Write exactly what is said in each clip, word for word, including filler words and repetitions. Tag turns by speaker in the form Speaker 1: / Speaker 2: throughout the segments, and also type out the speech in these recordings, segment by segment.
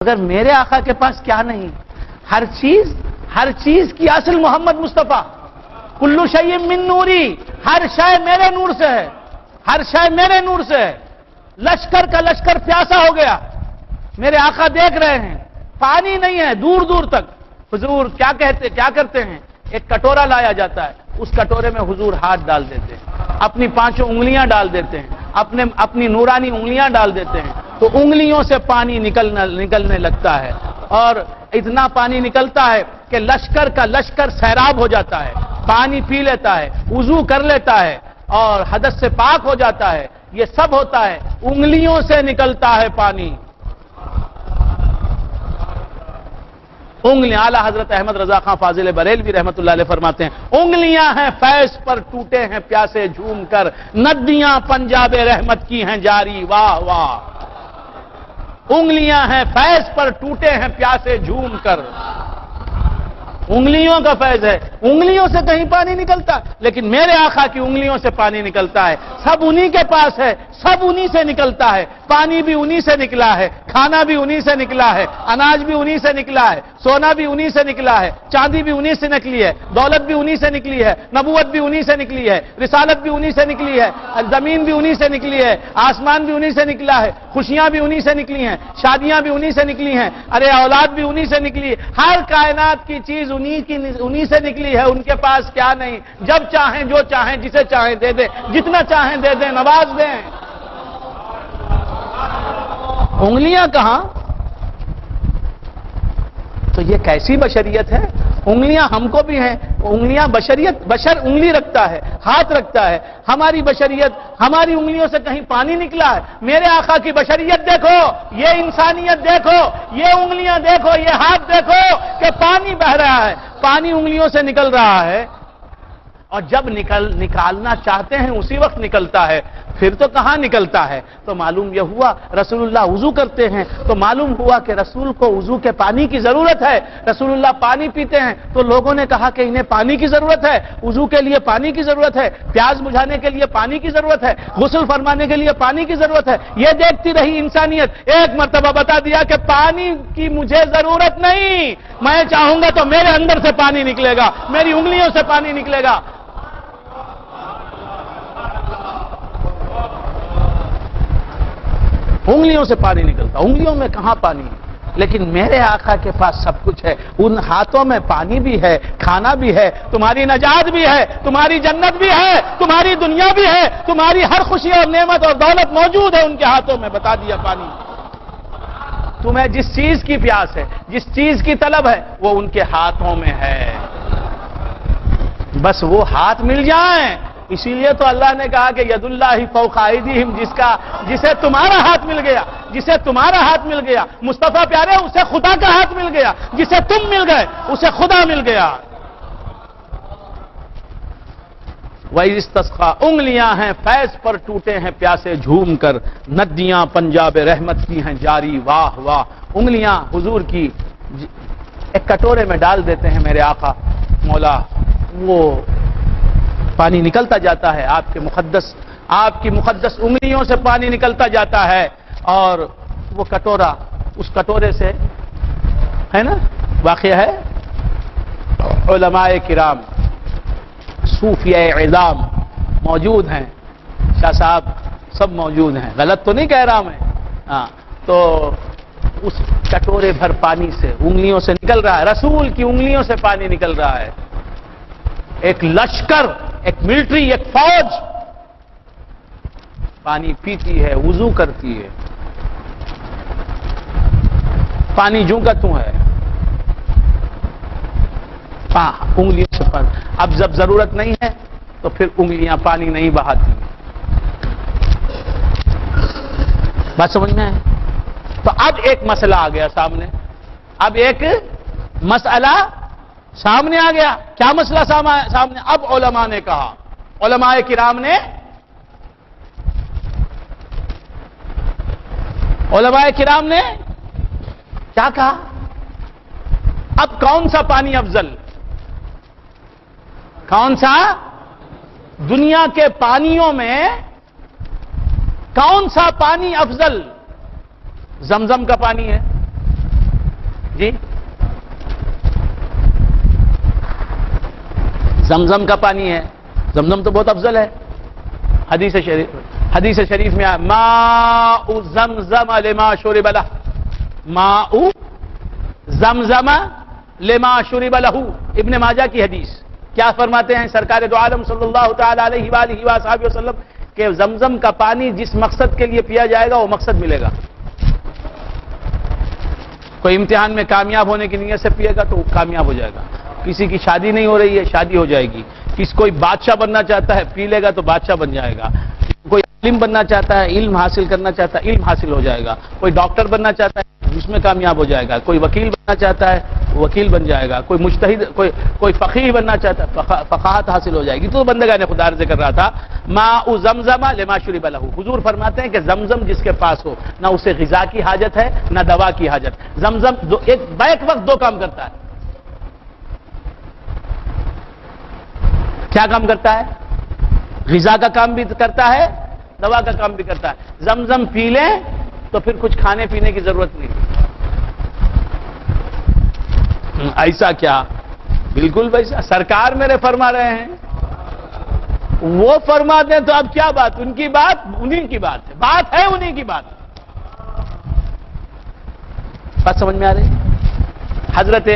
Speaker 1: مگر میرے آقا کے پاس کیا نہیں؟ ہر چیز ہر چیز کی اصل محمد مصطفیٰ، کلو شیء من نوری، ہر شے میرے نور سے ہے، ہر شے میرے نور سے ہے۔ لشکر کا لشکر پیاسا ہو گیا، میرے آقا دیکھ رہے ہیں پانی نہیں ہے دور دور تک۔ حضور کیا کہتے کیا کرتے ہیں؟ ایک کٹورا لایا جاتا ہے، اس کٹورے میں حضور ہاتھ ڈال دیتے ہیں، اپنی پانچوں انگلیاں ڈال دیتے ہیں، اپنے اپنی نورانی انگلیاں ڈال دیتے ہیں، تو انگلیوں سے پانی نکلنا نکلنے لگتا ہے، اور اتنا پانی نکلتا ہے کہ لشکر کا لشکر سیراب ہو جاتا ہے، پانی پی لیتا ہے، وضو کر لیتا ہے اور حدث سے پاک ہو جاتا ہے۔ یہ سب ہوتا ہے انگلیوں سے نکلتا ہے پانی۔ انگلیاں، اعلیٰ حضرت احمد رضا خان فاضل بریلوی رحمۃ اللہ علیہ فرماتے ہیں، انگلیاں ہیں فیض پر ٹوٹے ہیں پیاسے جھوم کر، ندیاں پنجاب رحمت کی ہیں جاری واہ واہ۔ انگلیاں ہیں فیض پر ٹوٹے ہیں پیاسے جھوم کر، انگلیوں کا فیض ہے، انگلیوں سے کہیں پانی نکلتا، لیکن میرے آقا کی انگلیوں سے پانی نکلتا ہے، سب انہی کے پاس ہے، سب انہی سے نکلتا ہے، پانی بھی انہی سے نکلا ہے، کھانا بھی انہی سے نکلا ہے، اناج بھی انہی سے نکلا ہے، سونا بھی انہی سے نکلا ہے، چاندی بھی انہی سے نکلی ہے، دولت بھی انہی سے نکلی ہے، نبوت بھی انہی سے نکلی ہے، رسالت بھی انہی سے نکلی ہے، زمین بھی انہی سے نکلی ہے، آسمان بھی انہی سے نکلا ہے، خوشیاں بھی انہی سے نکلی ہیں، شادیاں بھی انہی سے نکلی ہیں، ارے اولاد بھی انہی سے نکلی ہے، ہر کائنات کی چیز انہی کی انہی سے نکلی ہے، ان کے پاس کیا نہیں؟ جب چاہیں جو چاہیں جسے چاہیں دے دیں، جتنا چاہیں دے دیں، نواز دیں۔ انگلیاں کہاں؟ تو یہ کیسی بشریت ہے؟ انگلیاں ہم کو بھی ہیں، انگلیاں بشریت، بشر انگلی رکھتا ہے، ہاتھ رکھتا ہے، ہماری بشریت ہماری انگلیوں سے کہیں پانی نکلا ہے؟ میرے آقا کی بشریت دیکھو، یہ انسانیت دیکھو، یہ انگلیاں دیکھو، یہ ہاتھ دیکھو کہ پانی بہ رہا ہے، پانی انگلیوں سے نکل رہا ہے، اور جب نکل نکالنا چاہتے ہیں اسی وقت نکلتا ہے، پھر تو کہاں نکلتا ہے؟ تو معلوم یہ ہوا رسول اللہ وضو کرتے ہیں، تو معلوم ہوا کہ رسول کو وضو کے پانی کی ضرورت ہے، رسول اللہ پانی پیتے ہیں تو لوگوں نے کہا کہ انہیں پانی کی ضرورت ہے، وضو کے لیے پانی کی ضرورت ہے، پیاس بجھانے کے لیے پانی کی ضرورت ہے، غسل فرمانے کے لیے پانی کی ضرورت ہے۔ یہ دیکھتی رہی انسانیت، ایک مرتبہ بتا دیا کہ پانی کی مجھے ضرورت نہیں، میں چاہوں گا تو میرے اندر سے پانی نکلے گا، میری انگلیوں سے پانی نکلے گا۔ انگلیوں سے پانی نکلتا، انگلیوں میں کہاں پانی ہے؟ لیکن میرے آقا کے پاس سب کچھ ہے، ان ہاتھوں میں پانی بھی ہے، کھانا بھی ہے، تمہاری نجات بھی ہے، تمہاری جنت بھی ہے، تمہاری دنیا بھی ہے، تمہاری ہر خوشی اور نعمت اور دولت موجود ہے ان کے ہاتھوں میں۔ بتا دیا پانی، تمہیں جس چیز کی پیاس ہے، جس چیز کی طلب ہے، وہ ان کے ہاتھوں میں ہے، بس وہ ہاتھ مل جائیں۔ اسی لیے تو اللہ نے کہا کہ ید اللہ فوق ایدیہم، جس کا جسے تمہارا ہاتھ مل گیا، جسے تمہارا ہاتھ مل گیا، مصطفیٰ پیارے اسے خدا کا ہاتھ مل گیا، جسے تم مل گئے اسے خدا مل گیا۔ وَإِذِ اسْتَسْقَىٰ، انگلیاں ہیں فیض پر ٹوٹے ہیں پیاسے جھوم کر، ندیاں پنجاب رحمت کی ہیں جاری واہ واہ۔ انگلیاں حضور کی ایک کٹورے میں ڈال دیتے ہیں میرے آقا مولا، وہ پانی نکلتا جاتا ہے، آپ کے مقدس آپ کی مقدس انگلیوں سے پانی نکلتا جاتا ہے، اور وہ کٹورا، اس کٹورے سے ہے نا واقعہ ہے، علماء کرام صوفیہ اعظام موجود ہیں، شاہ صاحب سب موجود ہیں، غلط تو نہیں کہہ رہا میں، ہاں، تو اس کٹورے بھر پانی سے انگلیوں سے نکل رہا ہے، رسول کی انگلیوں سے پانی نکل رہا ہے، ایک لشکر، ایک ملٹری، ایک فوج پانی پیتی ہے، وضو کرتی ہے، پانی جوں کا توں ہے، ہاں انگلیوں سے پانی، اب جب ضرورت نہیں ہے تو پھر انگلیاں پانی نہیں بہاتی، بات سمجھ میں ہے؟ تو اب ایک مسئلہ آ گیا سامنے، اب ایک مسئلہ سامنے آ گیا، کیا مسئلہ سامنے؟ اب علماء نے کہا، علماء کرام نے علماء کرام نے کیا کہا؟ اب کون سا پانی افضل؟ کون سا؟ دنیا کے پانیوں میں کون سا پانی افضل؟ زمزم کا پانی ہے، جی زمزم کا پانی ہے، زمزم تو بہت افضل ہے. حدیث شریف حدیث شریف میں ماء زمزم لما شرب لہ، ماء زمزم لما شرب لہ، ابن ماجہ کی حدیث. کیا فرماتے ہیں سرکار دو عالم صلی اللہ تعالی علیہ وآلہ وصحبہ وسلم کہ زمزم کا پانی جس مقصد کے لیے پیا جائے گا وہ مقصد ملے گا. کوئی امتحان میں کامیاب ہونے کی نیت سے پیے گا تو کامیاب ہو جائے گا. کسی کی شادی نہیں ہو رہی ہے، شادی ہو جائے گی. کس کوئی بادشاہ بننا چاہتا ہے، پی لے گا تو بادشاہ بن جائے گا. کوئی علم بننا چاہتا ہے، علم حاصل کرنا چاہتا ہے، علم حاصل ہو جائے گا. کوئی ڈاکٹر بننا چاہتا ہے، اس میں کامیاب ہو جائے گا. کوئی وکیل بننا چاہتا ہے، وکیل بن جائے گا. کوئی مجتہد کوئی کوئی فقیہ بننا چاہتا ہے، فقاہت حاصل ہو جائے گی. تو بندگان خدا عرض کر رہا تھا ماء زمزم لما شرب لہ. حضور فرماتے ہیں کہ زمزم جس کے پاس ہو نہ اسے غذا کی حاجت ہے نہ دوا کی حاجت. زمزم دو ایک بیک وقت دو کام کرتا ہے. کیا کام کرتا ہے؟ غذا کا کام بھی کرتا ہے، دوا کا کام بھی کرتا ہے. زمزم پی لیں تو پھر کچھ کھانے پینے کی ضرورت نہیں. ایسا کیا؟ بالکل ویسا. سرکار میرے فرما رہے ہیں، وہ فرما دیں تو اب کیا بات؟ ان کی بات انہی کی بات ہے، بات ہے انہی کی بات. بات سمجھ میں آ رہی؟ حضرت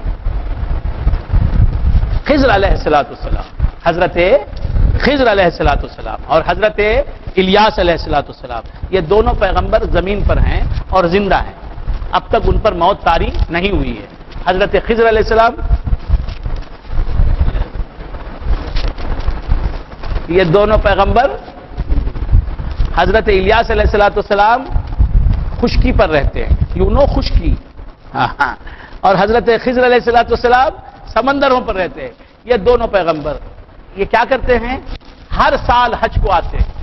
Speaker 1: خضر علیہ الصلوۃ والسلام حضرت خضر علیہ الصلوۃ والسلام اور حضرت الیاس علیہ الصلوۃ والسلام، یہ دونوں پیغمبر زمین پر ہیں اور زندہ ہیں. اب تک ان پر موت طاری نہیں ہوئی ہے. حضرت خضر علیہ السلام، یہ دونوں پیغمبر. حضرت الیاس علیہ الصلوۃ والسلام خشکی پر رہتے ہیں، یو نو خشکی. اور حضرت خضر علیہ الصلوۃ والسلام سمندروں پر رہتے ہیں. یہ دونوں پیغمبر یہ کیا کرتے ہیں؟ ہر سال حج کو آتے ہیں.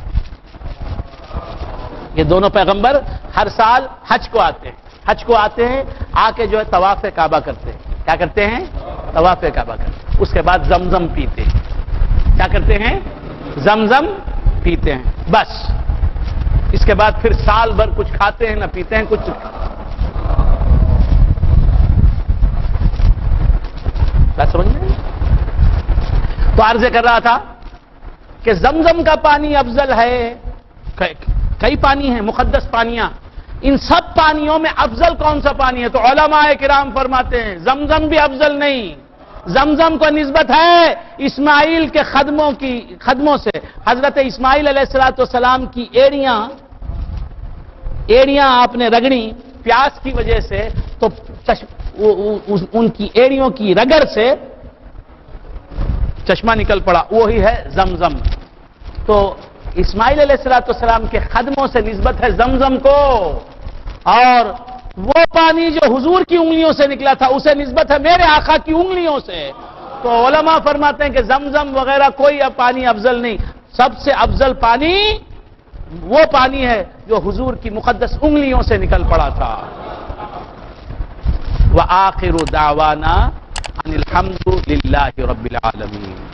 Speaker 1: یہ دونوں پیغمبر ہر سال حج کو آتے ہیں. حج کو آتے ہیں، آ کے جو ہے طواف کعبہ کرتے ہیں. کیا کرتے ہیں؟ طواف کعبہ کرتے ہیں. اس کے بعد زمزم پیتے ہیں. کیا کرتے ہیں؟ زمزم پیتے ہیں. بس اس کے بعد پھر سال بھر کچھ کھاتے ہیں نہ پیتے ہیں کچھ. بات سمجھ میں؟ تو عرض کر رہا تھا کہ زمزم کا پانی افضل ہے. کئی پانی ہیں مقدس پانیاں، ان سب پانیوں میں افضل کون سا پانی ہے؟ تو علماء کرام فرماتے ہیں زمزم بھی افضل نہیں. زمزم کو نسبت ہے اسماعیل کے خدموں کی خدموں سے. حضرت اسماعیل علیہ الصلوۃ والسلام کی ایڑیاں ایڑیاں آپ نے رگڑی پیاس کی وجہ سے، تو ان کی ایڑیوں کی رگڑ سے چشمہ نکل پڑا، وہی ہے زمزم. تو اسماعیل علیہ الصلوۃ والسلام کے خدموں سے نسبت ہے زمزم کو، اور وہ پانی جو حضور کی انگلیوں سے نکلا تھا اسے نسبت ہے میرے آقا کی انگلیوں سے. تو علماء فرماتے ہیں کہ زمزم وغیرہ کوئی پانی افضل نہیں. سب سے افضل پانی وہ پانی ہے جو حضور کی مقدس انگلیوں سے نکل پڑا تھا. وآخر دعوانا ان الحمد للہ رب العالمین.